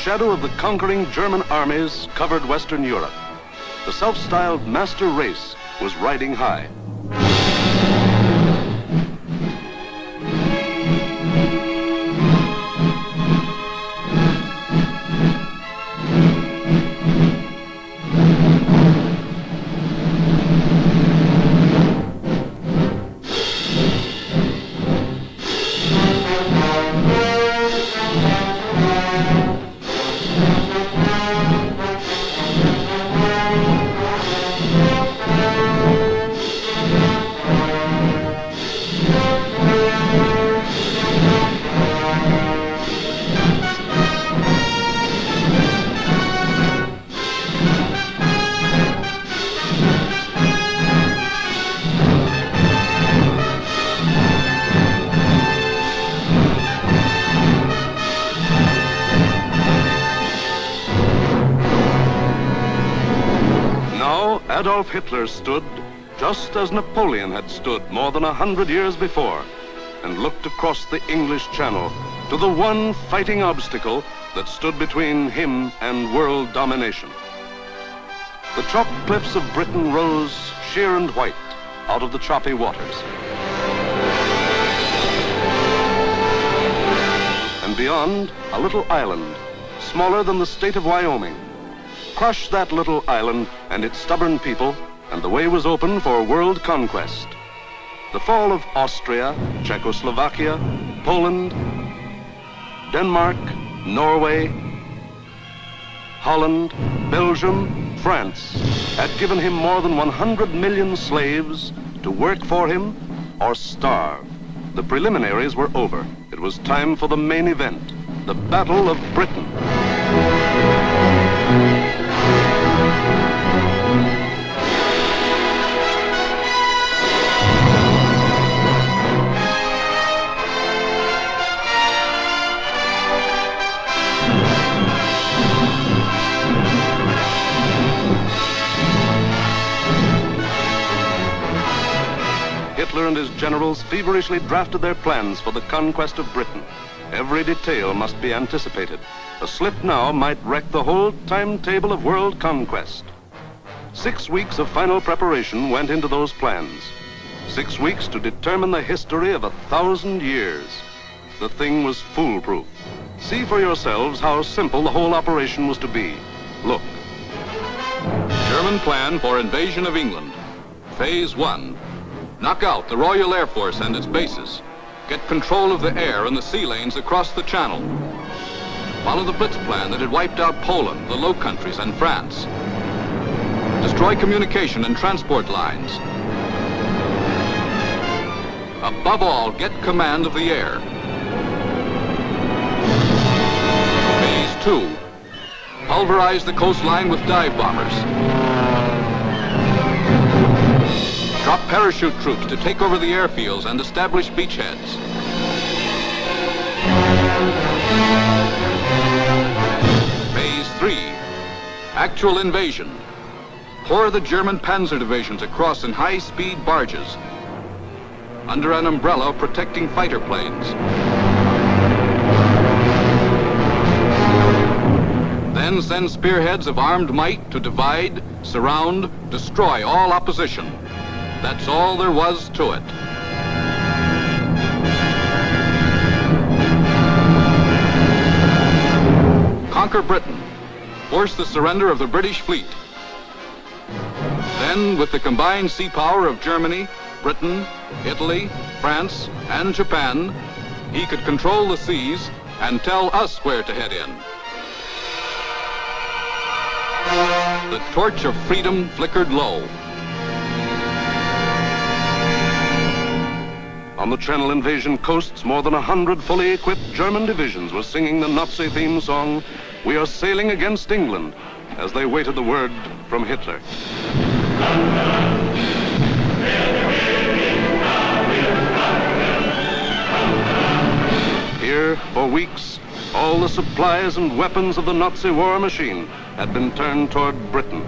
shadow of the conquering German armies covered Western Europe. The self-styled master race was riding high. Adolf Hitler stood just as Napoleon had stood more than 100 years before, and looked across the English Channel to the one fighting obstacle that stood between him and world domination. The chalk cliffs of Britain rose sheer and white out of the choppy waters. And beyond, a little island, smaller than the state of Wyoming. Crush that little island and its stubborn people, and the way was open for world conquest. The fall of Austria, Czechoslovakia, Poland, Denmark, Norway, Holland, Belgium, France had given him more than 100 million slaves to work for him or starve. The preliminaries were over. It was time for the main event, the Battle of Britain. Hitler and his generals feverishly drafted their plans for the conquest of Britain. Every detail must be anticipated. A slip now might wreck the whole timetable of world conquest. 6 weeks of final preparation went into those plans. 6 weeks to determine the history of 1,000 years. The thing was foolproof. See for yourselves how simple the whole operation was to be. Look. German plan for invasion of England. Phase 1. Knock out the Royal Air Force and its bases. Get control of the air and the sea lanes across the Channel. Follow the Blitz plan that had wiped out Poland, the Low Countries, and France. Destroy communication and transport lines. Above all, get command of the air. Phase 2. Pulverize the coastline with dive bombers. Drop parachute troops to take over the airfields and establish beachheads. Phase 3. Actual invasion. Pour the German panzer divisions across in high-speed barges under an umbrella protecting fighter planes. Then send spearheads of armed might to divide, surround, destroy all opposition. That's all there was to it. Conquer Britain. Force the surrender of the British fleet. Then, with the combined sea power of Germany, Britain, Italy, France, and Japan, he could control the seas and tell us where to head in. The torch of freedom flickered low. On the Channel invasion coasts, more than 100 fully equipped German divisions were singing the Nazi theme song, "We are sailing against England," as they waited the word from Hitler. Here, for weeks, all the supplies and weapons of the Nazi war machine had been turned toward Britain.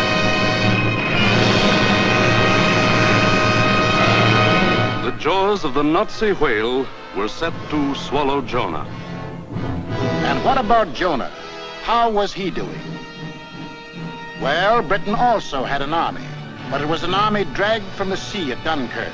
The jaws of Nazi whale were set to swallow Jonah. And what about Jonah? How was he doing? Well, Britain also had an army, but it was an army dragged from the sea at Dunkirk.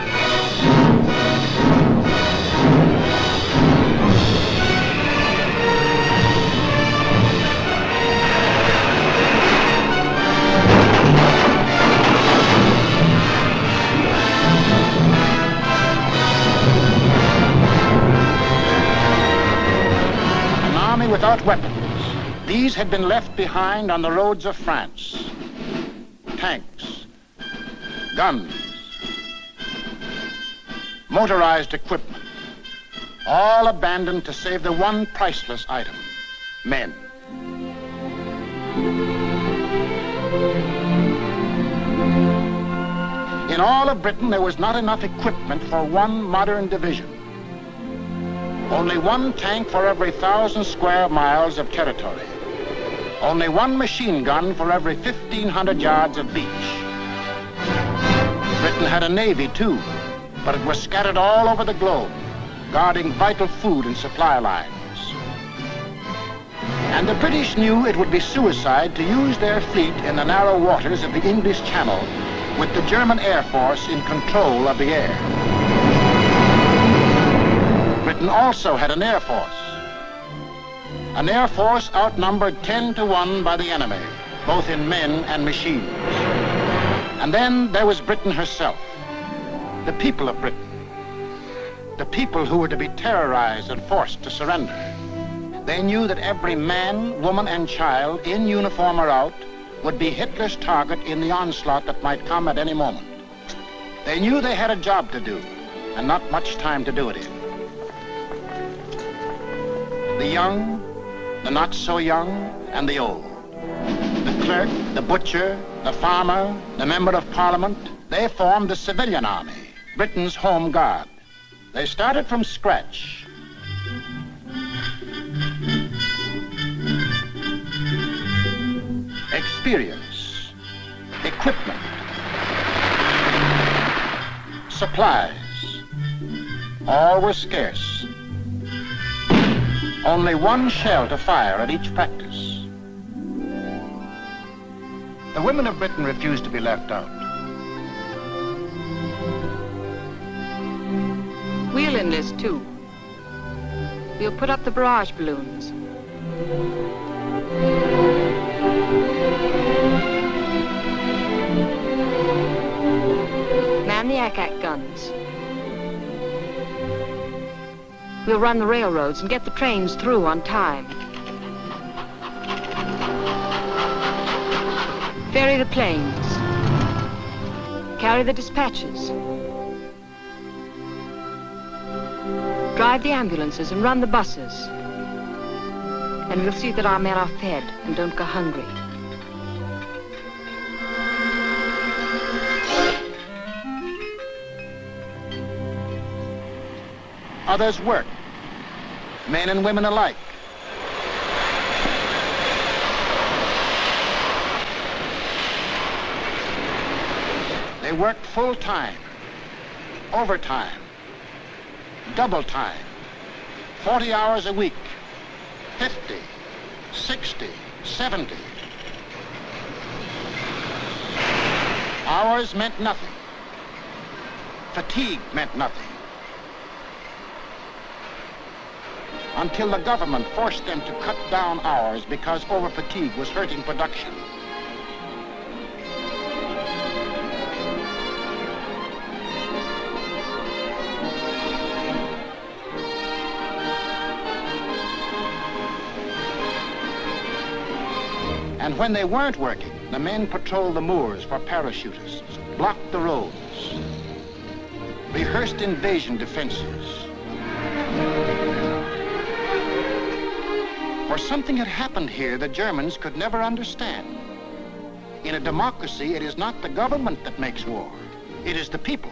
Without weapons, these had been left behind on the roads of France. Tanks, guns, motorized equipment, all abandoned to save the one priceless item, men. In all of Britain, there was not enough equipment for one modern division. Only one tank for every 1,000 square miles of territory. Only one machine gun for every 1,500 yards of beach. Britain had a navy too, but it was scattered all over the globe, guarding vital food and supply lines. And the British knew it would be suicide to use their fleet in the narrow waters of the English Channel with the German Air Force in control of the air. Britain also had an air force. An air force outnumbered 10 to 1 by the enemy, both in men and machines. And then there was Britain herself, the people of Britain, the people who were to be terrorized and forced to surrender. They knew that every man, woman, and child, in uniform or out, would be Hitler's target in the onslaught that might come at any moment. They knew they had a job to do, and not much time to do it in. The young, the not so young, and the old. The clerk, the butcher, the farmer, the member of parliament, they formed the civilian army, Britain's home guard. They started from scratch. Experience, equipment, supplies, all were scarce. Only one shell to fire at each practice. The women of Britain refused to be left out. We'll enlist too. We'll put up the barrage balloons. Man the ack-ack guns. We'll run the railroads and get the trains through on time. Ferry the planes. Carry the dispatches. Drive the ambulances and run the buses. And we'll see that our men are fed and don't go hungry. Others worked, men and women alike. They worked full time, overtime, double time, 40 hours a week, 50, 60, 70. Hours meant nothing. Fatigue meant nothing. Until the government forced them to cut down hours because over-fatigue was hurting production. And when they weren't working, the men patrolled the moors for parachutists, blocked the roads, rehearsed invasion defenses. For something had happened here the Germans could never understand. In a democracy, it is not the government that makes war. It is the people.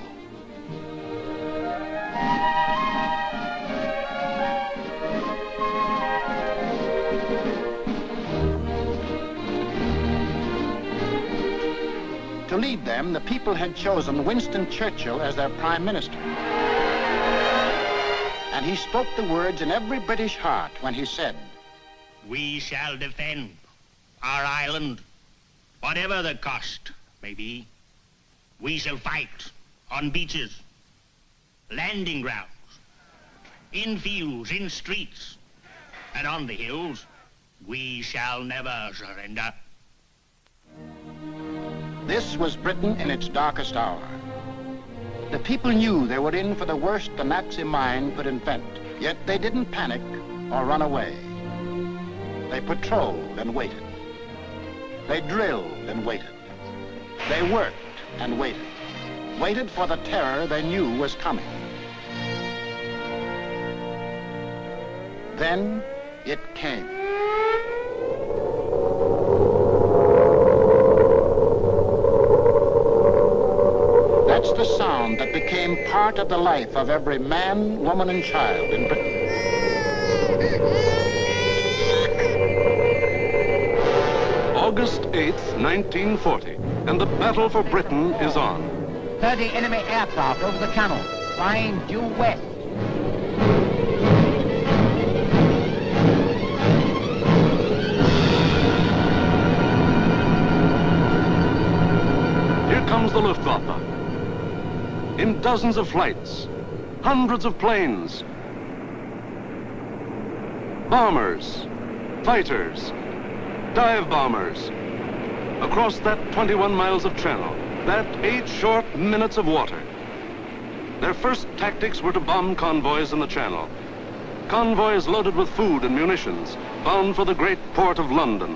To lead them, the people had chosen Winston Churchill as their prime minister. And he spoke the words in every British heart when he said, "We shall defend our island, whatever the cost may be. We shall fight on beaches, landing grounds, in fields, in streets, and on the hills. We shall never surrender." This was Britain in its darkest hour. The people knew they were in for the worst the Nazi mind could invent, yet they didn't panic or run away. They patrolled and waited. They drilled and waited. They worked and waited. Waited for the terror they knew was coming. Then it came. That's the sound that became part of the life of every man, woman, and child in Britain. August 8th, 1940, and the battle for Britain is on. 30 enemy aircraft over the channel, flying due west. Here comes the Luftwaffe. In dozens of flights, hundreds of planes, bombers, fighters, dive bombers, across that 21 miles of channel, that 8 short minutes of water. Their first tactics were to bomb convoys in the channel. Convoys loaded with food and munitions, bound for the great port of London.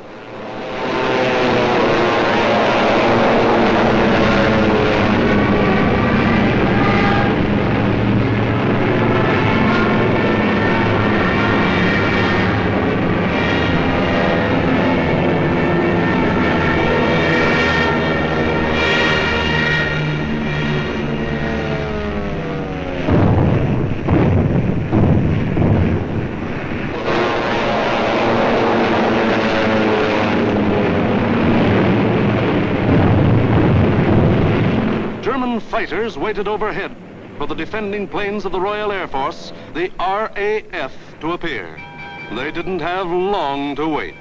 Fighters waited overhead for the defending planes of the Royal Air Force, the RAF, to appear. They didn't have long to wait.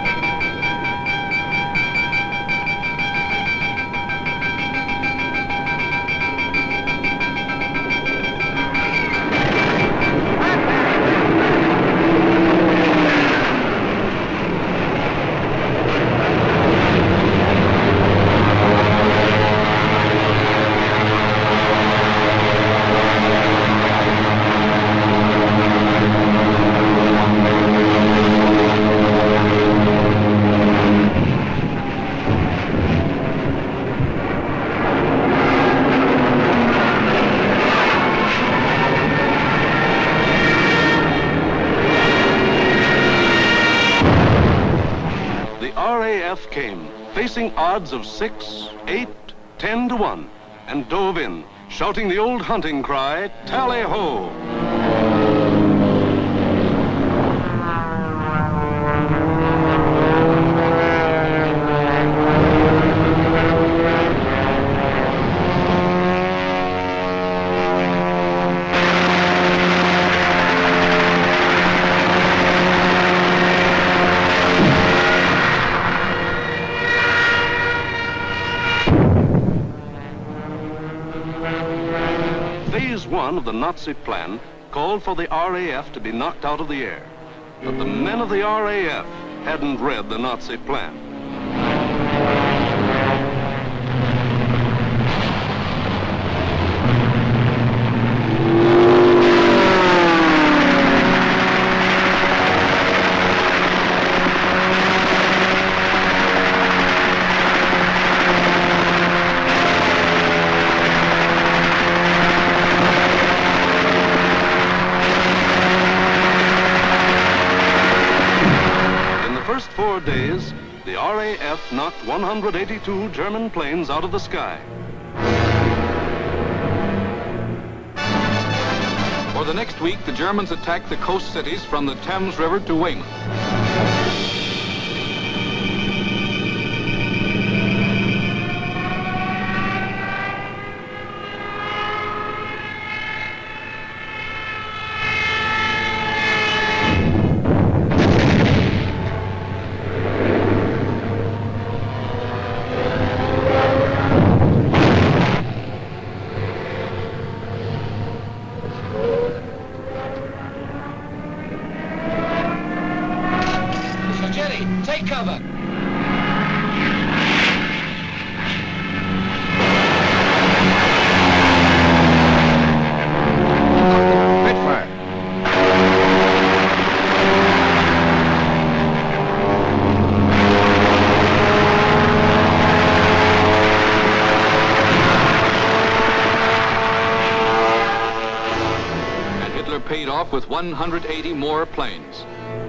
Came, facing odds of 6, 8, 10 to 1, and dove in, shouting the old hunting cry, "Tally-ho!" Phase 1 of the Nazi plan called for the RAF to be knocked out of the air. But the men of the RAF hadn't read the Nazi plan. First 4 days, the RAF knocked 182 German planes out of the sky. For the next week, the Germans attacked the coast cities from the Thames River to Weymouth. Ably, take cover. Spitfire. And Hitler paid off with 180 more planes.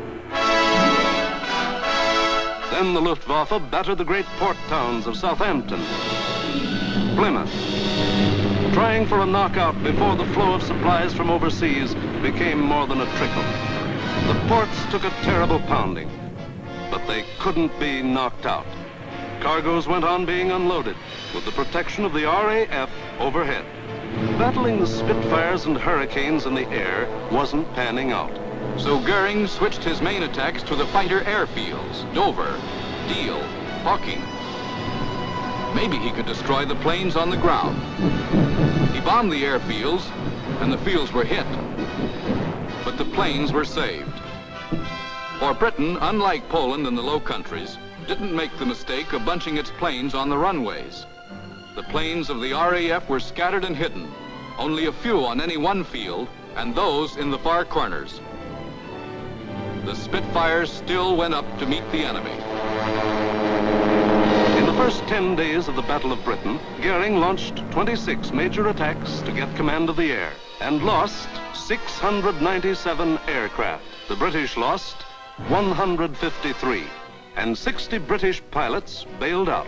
Then the Luftwaffe battered the great port towns of Southampton, Plymouth, trying for a knockout before the flow of supplies from overseas became more than a trickle. The ports took a terrible pounding, but they couldn't be knocked out. Cargoes went on being unloaded with the protection of the RAF overhead. Battling the Spitfires and Hurricanes in the air wasn't panning out. So Goering switched his main attacks to the fighter airfields, Dover, Deal, Hawking. Maybe he could destroy the planes on the ground. He bombed the airfields, and the fields were hit. But the planes were saved. For Britain, unlike Poland and the Low Countries, didn't make the mistake of bunching its planes on the runways. The planes of the RAF were scattered and hidden, only a few on any one field, and those in the far corners. The Spitfires still went up to meet the enemy. In the first 10 days of the Battle of Britain, Goering launched 26 major attacks to get command of the air and lost 697 aircraft. The British lost 153, and 60 British pilots bailed out.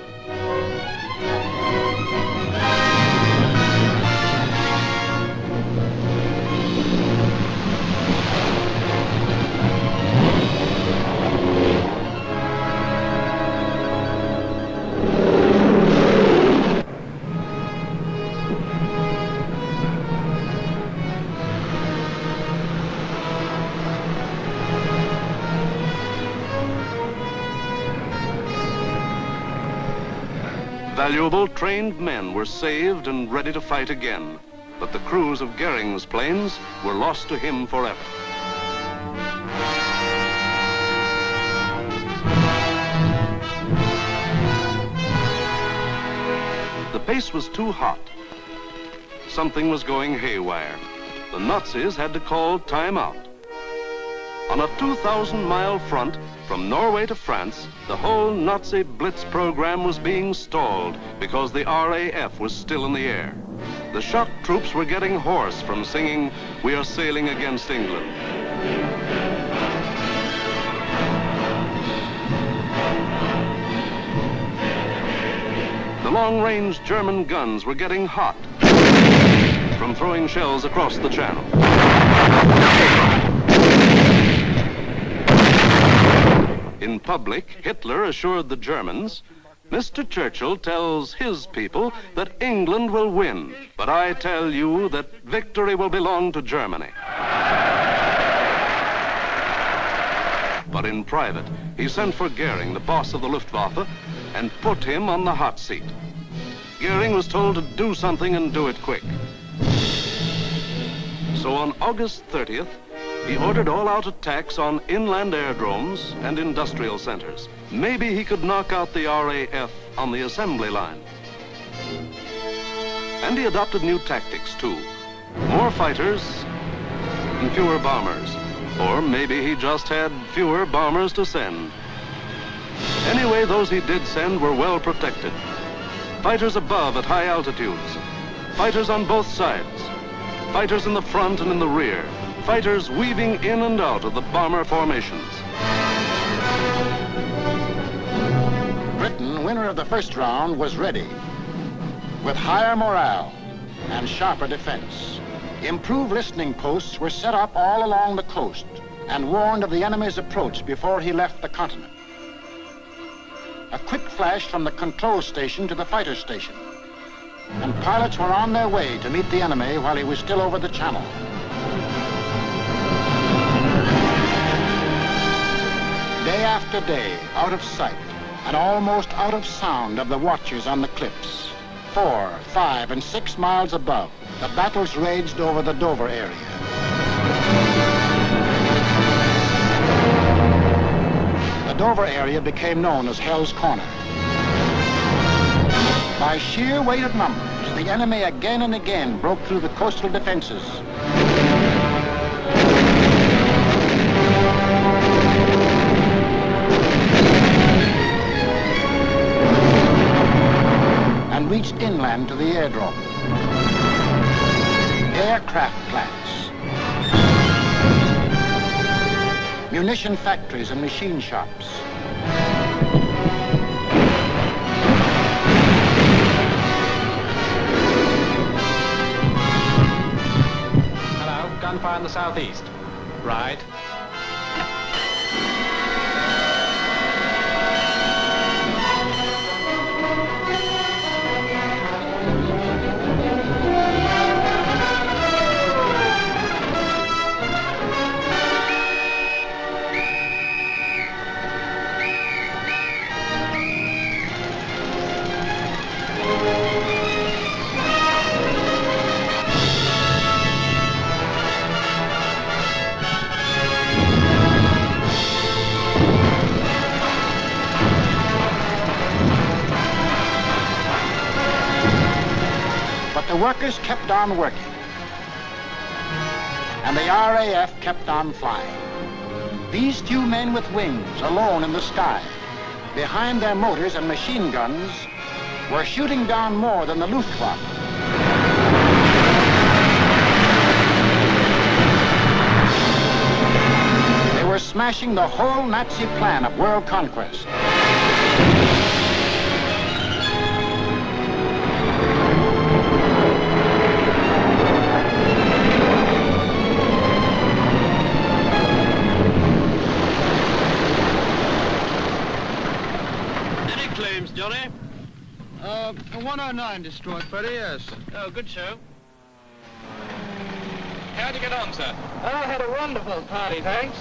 Valuable trained men were saved and ready to fight again, but the crews of Goering's planes were lost to him forever. The pace was too hot. Something was going haywire. The Nazis had to call time out. On a 2,000-mile front from Norway to France, the whole Nazi Blitz program was being stalled because the RAF was still in the air. The shock troops were getting hoarse from singing, "We are sailing against England." The long-range German guns were getting hot from throwing shells across the channel. In public, Hitler assured the Germans, "Mr. Churchill tells his people that England will win, but I tell you that victory will belong to Germany." But in private, he sent for Goering, the boss of the Luftwaffe, and put him on the hot seat. Goering was told to do something and do it quick. So on August 30th, he ordered all-out attacks on inland aerodromes and industrial centers. Maybe he could knock out the RAF on the assembly line. And he adopted new tactics, too. More fighters and fewer bombers. Or maybe he just had fewer bombers to send. Anyway, those he did send were well protected. Fighters above at high altitudes. Fighters on both sides. Fighters in the front and in the rear. Fighters weaving in and out of the bomber formations. Britain, winner of the first round, was ready with higher morale and sharper defense. Improved listening posts were set up all along the coast and warned of the enemy's approach before he left the continent. A quick flash from the control station to the fighter station, and pilots were on their way to meet the enemy while he was still over the channel. Day after day, out of sight and almost out of sound of the watchers on the cliffs, 4, 5, and 6 miles above, the battles raged over the Dover area. The Dover area became known as Hell's Corner. By sheer weight of numbers, the enemy again and again broke through the coastal defenses. And reached inland to the airdrome. Aircraft plants, munition factories and machine shops. Hello, gunfire in the southeast. Right. The workers kept on working, and the RAF kept on flying. These few men with wings, alone in the sky, behind their motors and machine guns, were shooting down more than the Luftwaffe. They were smashing the whole Nazi plan of world conquest. Johnny? 109 destroyed, Freddie, yes. Oh, good show. How'd you get on, sir? I had a wonderful party, thanks.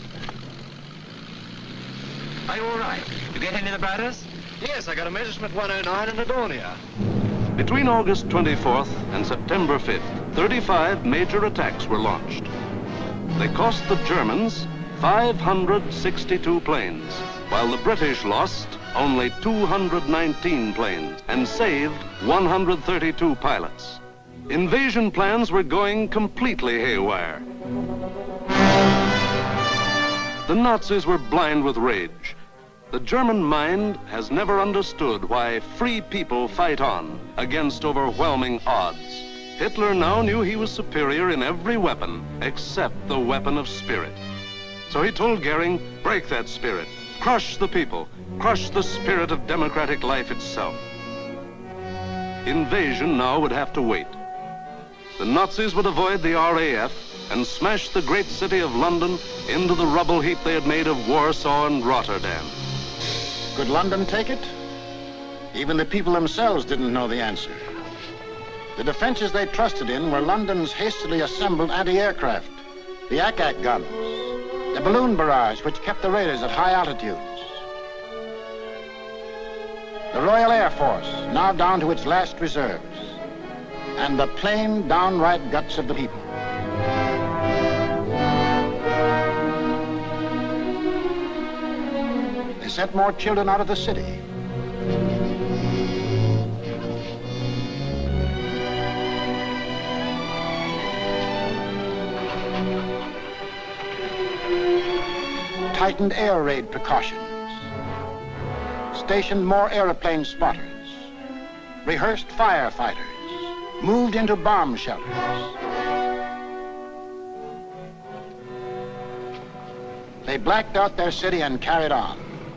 Are you all right? You get any of the batters? Yes, I got a Messerschmitt 109 in Adonia. Between August 24th and September 5th, 35 major attacks were launched. They cost the Germans 562 planes, while the British lost only 219 planes and saved 132 pilots. Invasion plans were going completely haywire. The Nazis were blind with rage. The German mind has never understood why free people fight on against overwhelming odds. Hitler now knew he was superior in every weapon except the weapon of spirit. So he told Goering, break that spirit, crush the people, crush the spirit of democratic life itself. Invasion now would have to wait. The Nazis would avoid the RAF and smash the great city of London into the rubble heap they had made of Warsaw and Rotterdam. Could London take it? Even the people themselves didn't know the answer. The defenses they trusted in were London's hastily assembled anti-aircraft, the ack-ack guns, the balloon barrage which kept the raiders at high altitudes, the Royal Air Force, now down to its last reserves, and the plain, downright guts of the people. They sent more children out of the city. Tightened air raid precautions. Stationed more airplane spotters. Rehearsed firefighters. Moved into bomb shelters. They blacked out their city and carried on.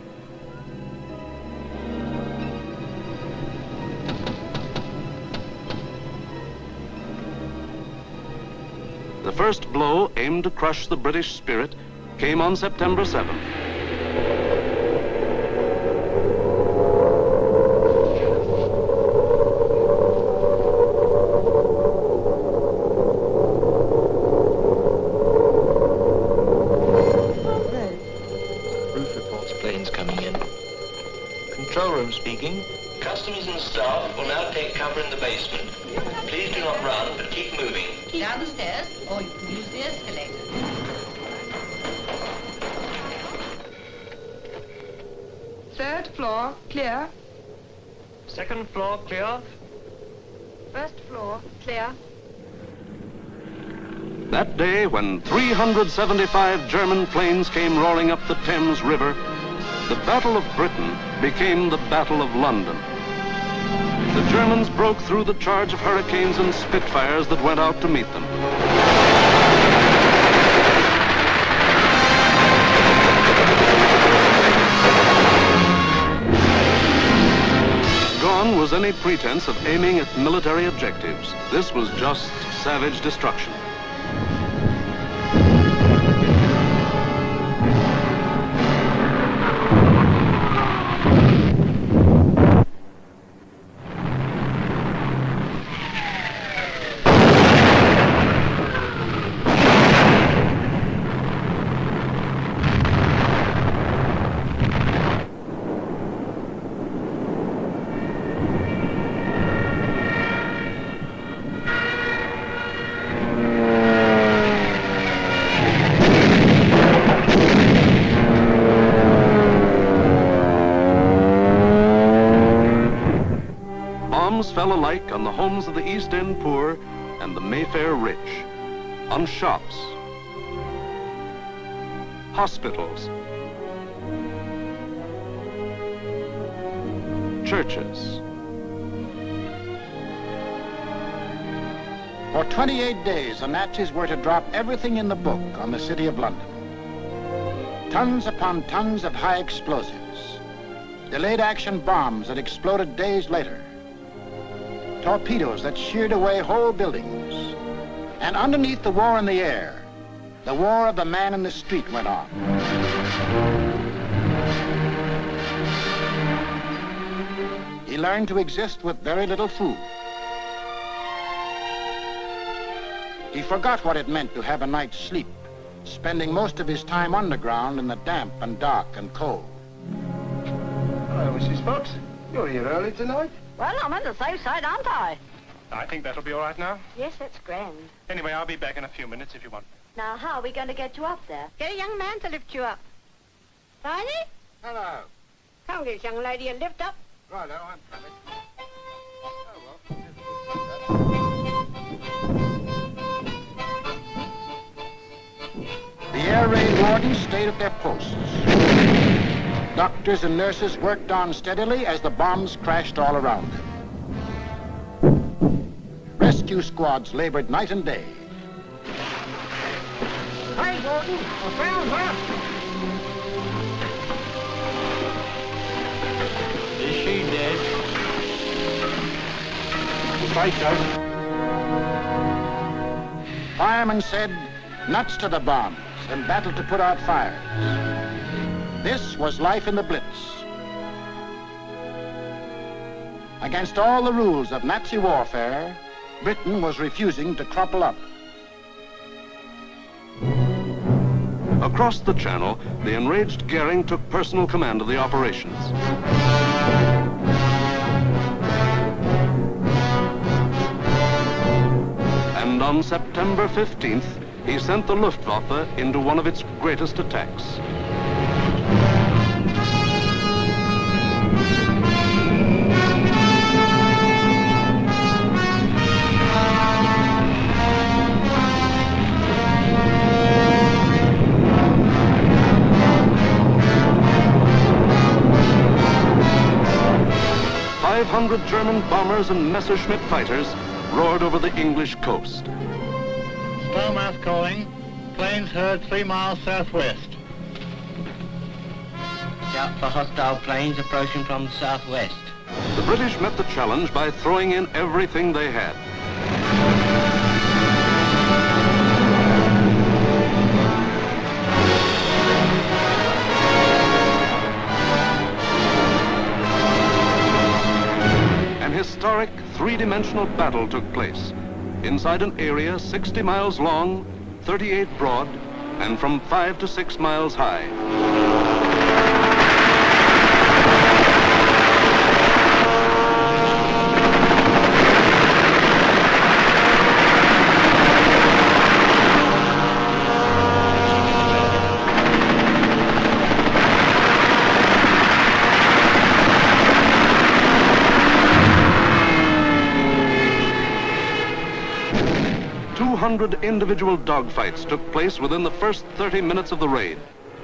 The first blow aimed to crush the British spirit came on September 7th. Roof reports planes coming in. Control room speaking. Customers and staff will now take cover in the basement. Please do not run, but keep moving. Down the stairs, or you can use the escalator. Third floor, clear. Second floor, clear. First floor, clear. That day, when 375 German planes came roaring up the Thames River, the Battle of Britain became the Battle of London. The Germans broke through the charge of Hurricanes and Spitfires that went out to meet them. Gone was any pretense of aiming at military objectives. This was just savage destruction. Fell alike on the homes of the East End poor and the Mayfair rich, on shops, hospitals, churches. For 28 days, the Nazis were to drop everything in the book on the city of London. Tons upon tons of high explosives, delayed action bombs that exploded days later, torpedoes that sheared away whole buildings. And underneath the war in the air, the war of the man in the street went on. He learned to exist with very little food. He forgot what it meant to have a night's sleep, spending most of his time underground in the damp and dark and cold. Hello, Mrs. Fox. You're here early tonight. Well, I'm on the safe side, aren't I? I think that'll be all right now. Yes, that's grand. Anyway, I'll be back in a few minutes if you want. Now, how are we going to get you up there? Get a young man to lift you up. Barney? Hello. Come get this young lady a lift up. Righto, I'm coming. The air raid wardens stayed at their posts. Doctors and nurses worked on steadily as the bombs crashed all around them. Rescue squads labored night and day. Hey, Gordon, I found her. Is she dead? Right, Joe. Firemen said, nuts to the bombs and battled to put out fires. This was life in the Blitz. Against all the rules of Nazi warfare, Britain was refusing to crumple up. Across the Channel, the enraged Goering took personal command of the operations. And on September 15th, he sent the Luftwaffe into one of its greatest attacks. .500 German bombers and Messerschmitt fighters roared over the English coast. Starmouth calling. Planes heard 3 miles southwest. Scout for hostile planes approaching from the southwest. The British met the challenge by throwing in everything they had. An historic three-dimensional battle took place inside an area 60 miles long, 38 broad, and from 5 to 6 miles high. 100 individual dogfights took place within the first 30 minutes of the raid.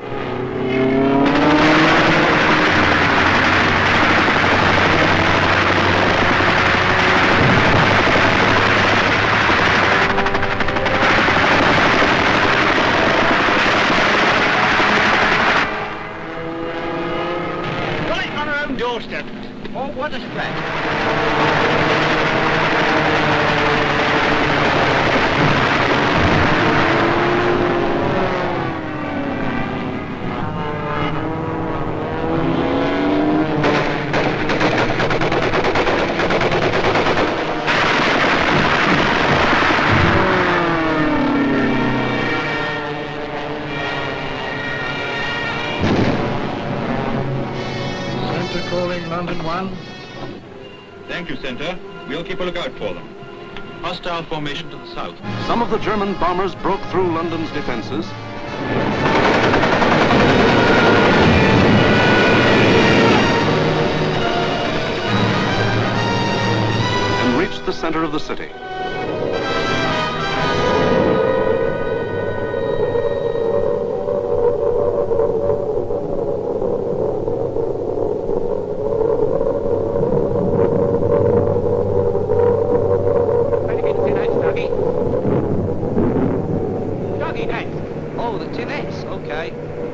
Right on our own doorstep. Oh, what a splash. Calling London 1. Thank you, Center. We'll keep a lookout for them. Hostile formation to the south. Some of the German bombers broke through London's defenses and reached the center of the city. Oh, the Tinettes, okay.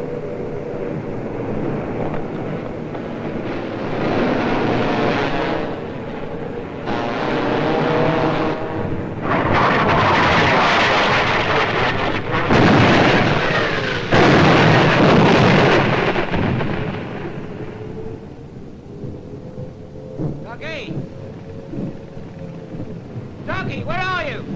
Dougie! Dougie, where are you?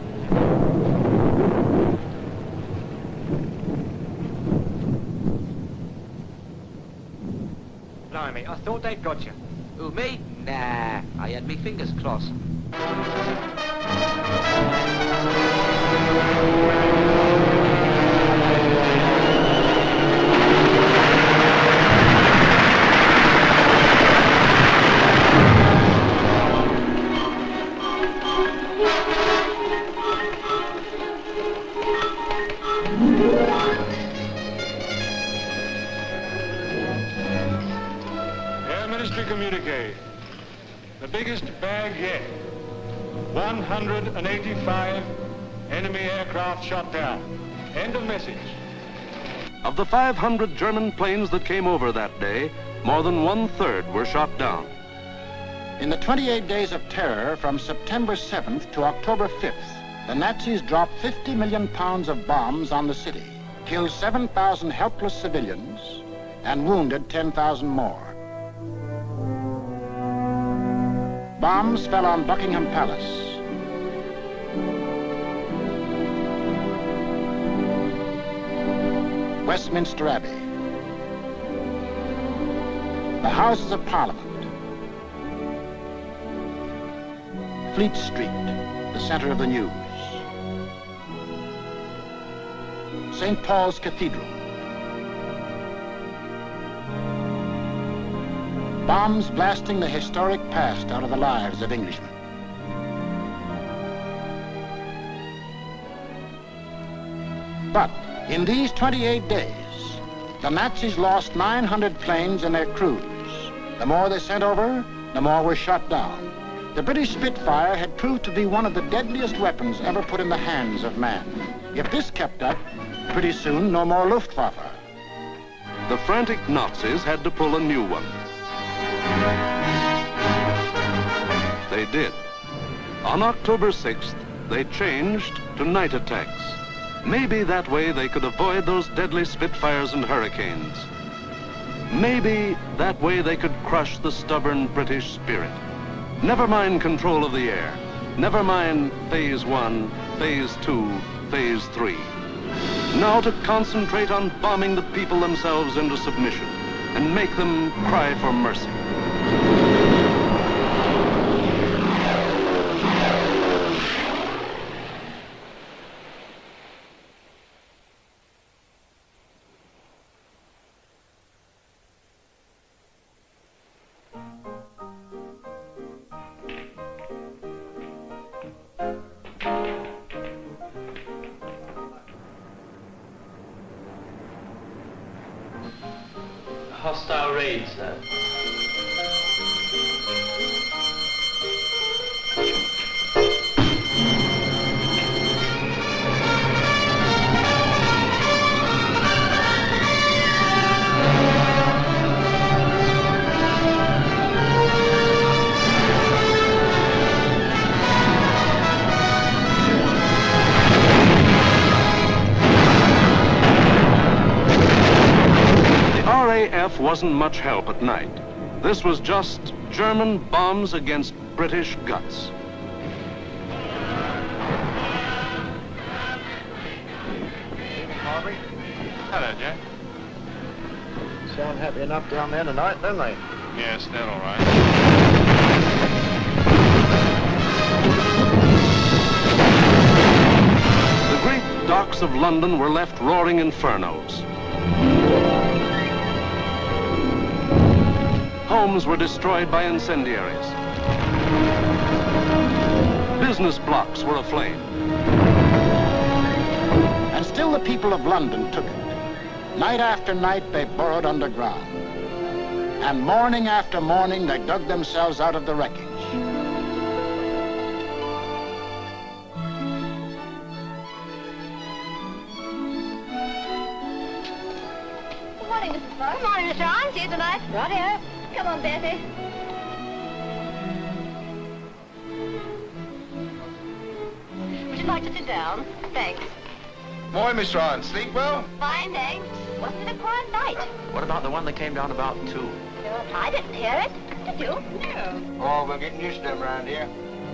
Blimey, I thought they'd got you. Who, me? Nah, I had me fingers crossed. Communique. The biggest bag yet. 185 enemy aircraft shot down. End of message. Of the 500 German planes that came over that day, more than 1/3 were shot down. In the 28 days of terror from September 7th to October 5th, the Nazis dropped 50 million pounds of bombs on the city, killed 7,000 helpless civilians, and wounded 10,000 more. Bombs fell on Buckingham Palace, Westminster Abbey, the Houses of Parliament, Fleet Street, the center of the news, St. Paul's Cathedral. Bombs blasting the historic past out of the lives of Englishmen. But in these 28 days, the Nazis lost 900 planes and their crews. The more they sent over, the more were shot down. The British Spitfire had proved to be one of the deadliest weapons ever put in the hands of man. If this kept up, pretty soon no more Luftwaffe. The frantic Nazis had to pull a new one. They did. On October 6th, they changed to night attacks. Maybe that way they could avoid those deadly Spitfires and Hurricanes. Maybe that way they could crush the stubborn British spirit. Never mind control of the air. Never mind Phase 1, Phase 2, Phase 3. Now to concentrate on bombing the people themselves into submission and make them cry for mercy. hostile raid, sir. RAF wasn't much help at night. This was just German bombs against British guts. Harvey. Hello, Jack. Sound happy enough down there tonight, don't they? Yes, they're all right. The great docks of London were left roaring infernos. Homes were destroyed by incendiaries. Business blocks were aflame. And still the people of London took it. Night after night they burrowed underground. And morning after morning they dug themselves out of the wreckage. Good morning, Mrs. Fox. Good morning, Mr. Arne. See you tonight. Righty-o. Come on, Betty. Would you like to sit down? Thanks. Morning, Mr. Ryan. Sleep well? Fine, thanks. Wasn't it a quiet night? What about the one that came down about 2? No, I didn't hear it. Did you? No. Oh, we're getting used to them around here.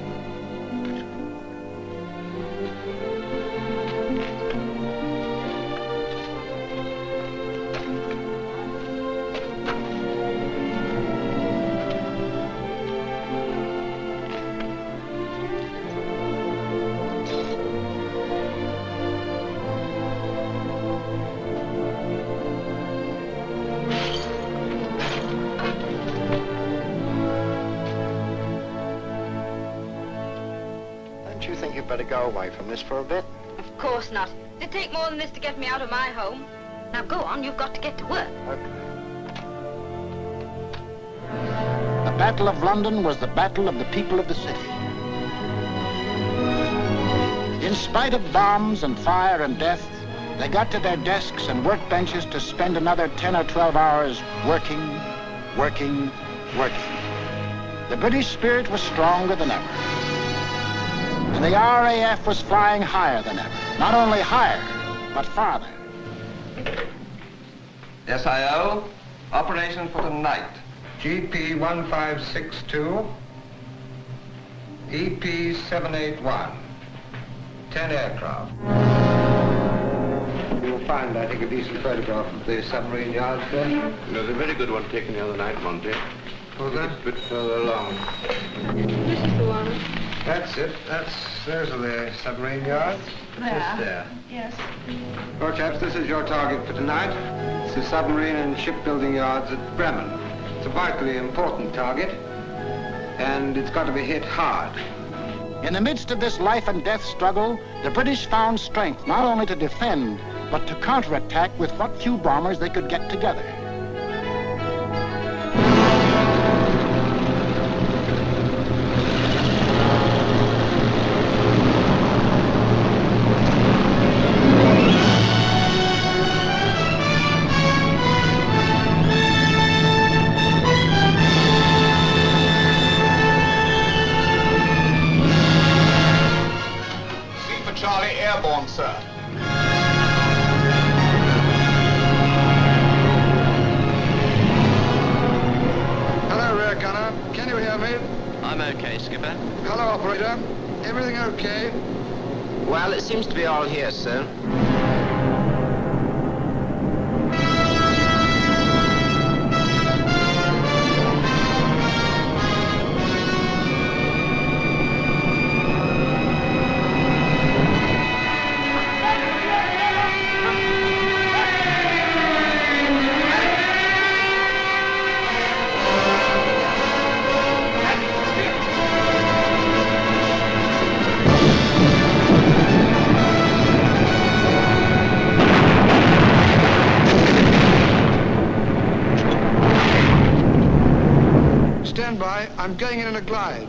Better go away from this for a bit. Of course not. It'd take more than this to get me out of my home. Now go on, you've got to get to work. Okay. The Battle of London was the battle of the people of the city. In spite of bombs and fire and death, they got to their desks and workbenches to spend another 10 or 12 hours working. The British spirit was stronger than ever. And the RAF was flying higher than ever. Not only higher, but farther. SIO, operation for tonight. GP 1562, EP 781, 10 aircraft. You'll find, I think, a decent photograph of the submarine yards there. There's a very good one taken the other night, Monty. Was there? A bit further along. This is the one. That's it. Those are the submarine yards. Just there. Yes. Well, chaps, this is your target for tonight. It's the submarine and shipbuilding yards at Bremen. It's a vitally important target, and it's got to be hit hard. In the midst of this life and death struggle, the British found strength not only to defend, but to counterattack with what few bombers they could get together. Charlie airborne, sir. Hello, rear gunner. Can you hear me? I'm okay, Skipper. Hello, operator. Everything okay? Well, it seems to be all here, sir. by. I'm going in a glide.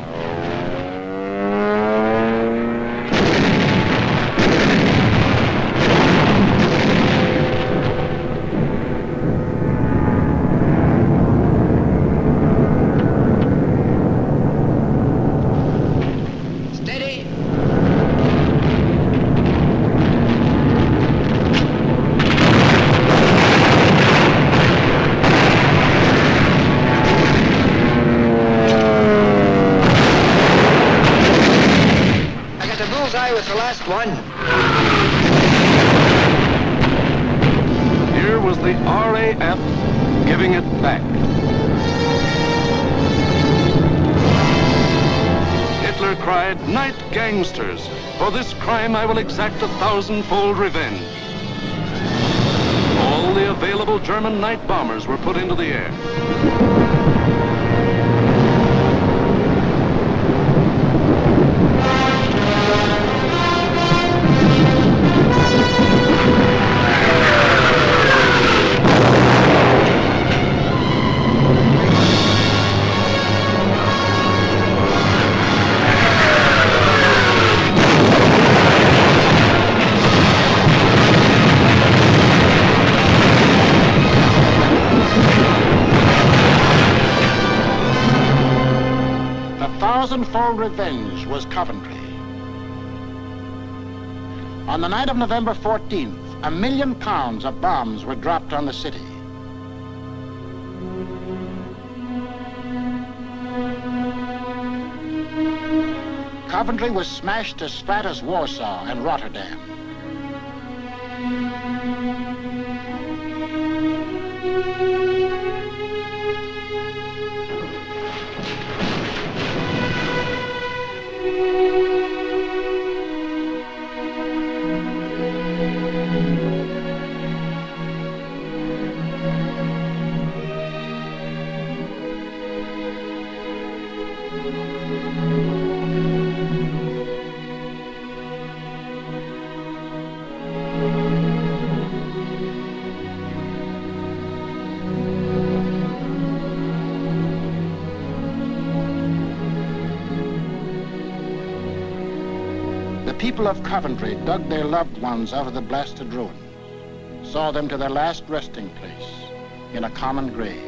One. Here was the RAF giving it back. Hitler cried, "Night gangsters! For this crime I will exact 1,000-fold revenge." All the available German night bombers were put into the air. Thousand-fold revenge was Coventry. On the night of November 14th, £1 million of bombs were dropped on the city. Coventry was smashed as flat as Warsaw and Rotterdam. The people of Coventry dug their loved ones out of the blasted ruins, saw them to their last resting place in a common grave.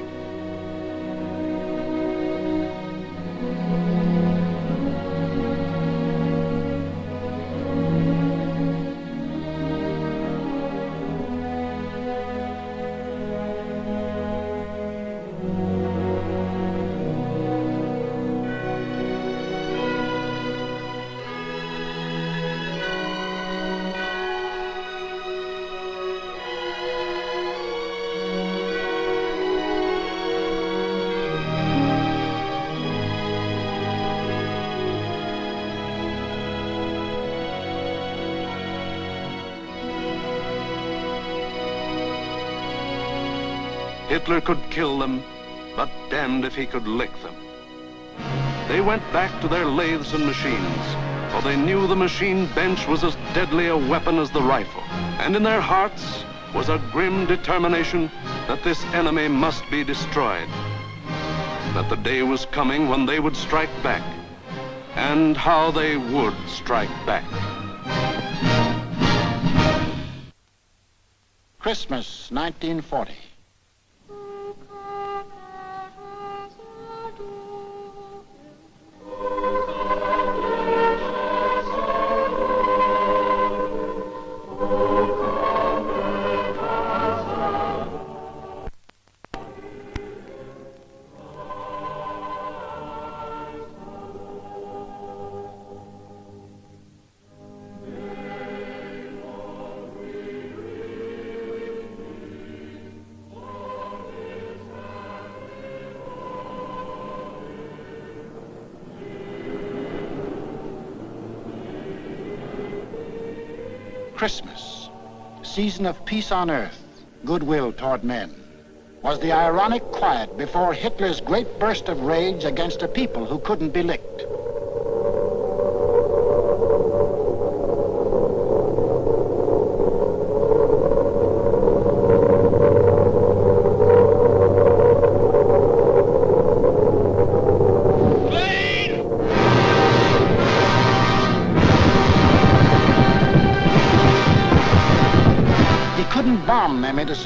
Hitler could kill them, but damned if he could lick them. They went back to their lathes and machines, for they knew the machine bench was as deadly a weapon as the rifle. And in their hearts was a grim determination that this enemy must be destroyed. That the day was coming when they would strike back, and how they would strike back. Christmas, 1940. Christmas, season of peace on earth, goodwill toward men, was the ironic quiet before Hitler's great burst of rage against a people who couldn't be licked.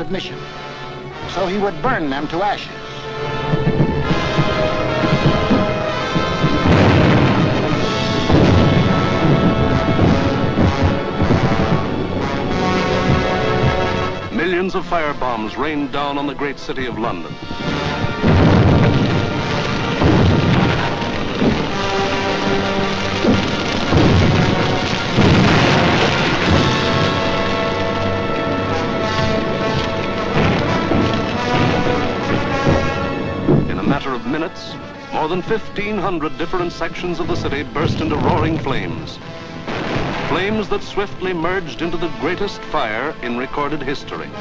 submission. So he would burn them to ashes. Millions of firebombs rained down on the great city of London. In a matter of minutes, more than 1,500 different sections of the city burst into roaring flames. Flames that swiftly merged into the greatest fire in recorded history.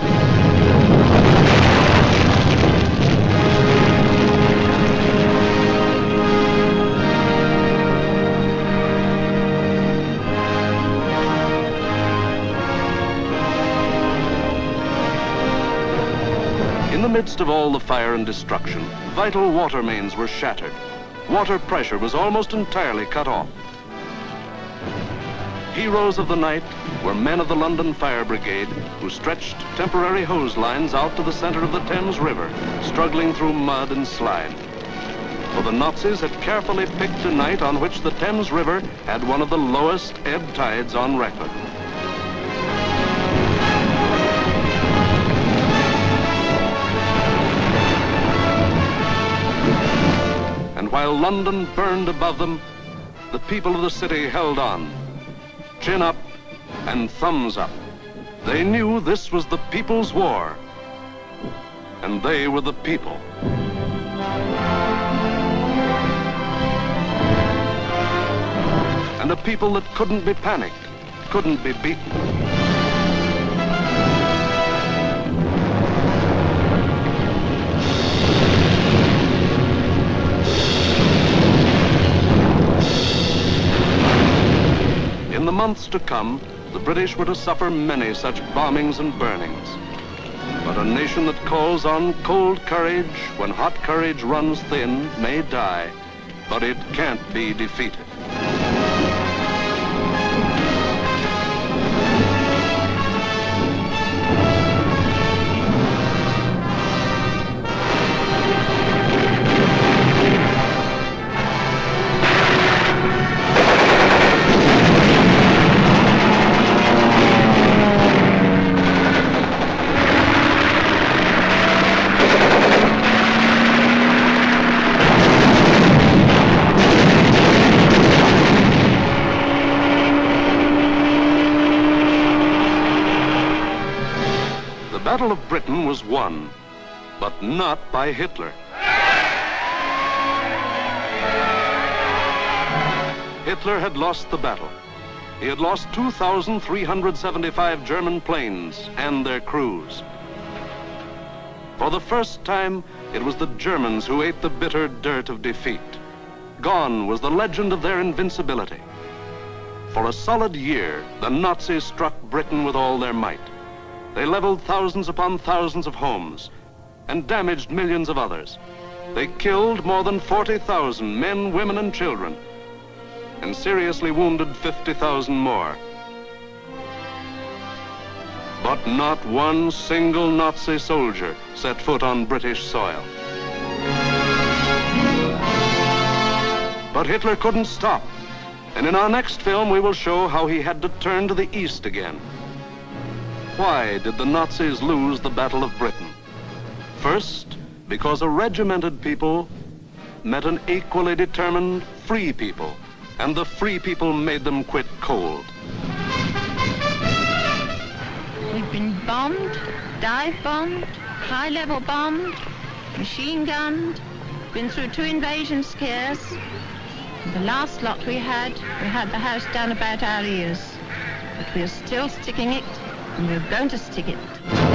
In the midst of all the fire and destruction, vital water mains were shattered. Water pressure was almost entirely cut off. Heroes of the night were men of the London Fire Brigade who stretched temporary hose lines out to the center of the Thames River, struggling through mud and slime. For the Nazis had carefully picked a night on which the Thames River had one of the lowest ebb tides on record. And while London burned above them, the people of the city held on. Chin up and thumbs up. They knew this was the people's war, and they were the people. And a people that couldn't be panicked, couldn't be beaten. In the months to come, the British were to suffer many such bombings and burnings. But a nation that calls on cold courage when hot courage runs thin may die, but it can't be defeated. The Battle of Britain was won, but not by Hitler. Hitler had lost the battle. He had lost 2,375 German planes and their crews. For the first time, it was the Germans who ate the bitter dirt of defeat. Gone was the legend of their invincibility. For a solid year, the Nazis struck Britain with all their might. They leveled thousands upon thousands of homes and damaged millions of others. They killed more than 40,000 men, women, and children, and seriously wounded 50,000 more. But not one single Nazi soldier set foot on British soil. But Hitler couldn't stop, and in our next film we will show how he had to turn to the east again. Why did the Nazis lose the Battle of Britain? First, because a regimented people met an equally determined free people, and the free people made them quit cold. We've been bombed, dive bombed, high-level bombed, machine gunned, been through 2 invasion scares. The last lot we had the house down about our ears. But we're still sticking it, and we're going to stick it.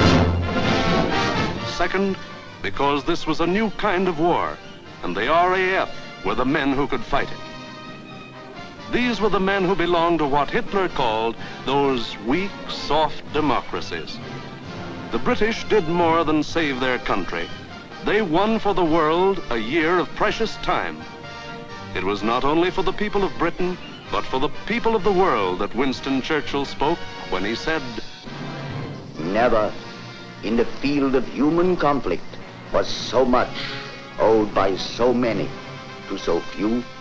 Second, because this was a new kind of war, and the RAF were the men who could fight it. These were the men who belonged to what Hitler called those weak, soft democracies. The British did more than save their country. They won for the world a year of precious time. It was not only for the people of Britain, but for the people of the world that Winston Churchill spoke when he said, "Never in the field of human conflict was so much owed by so many to so few.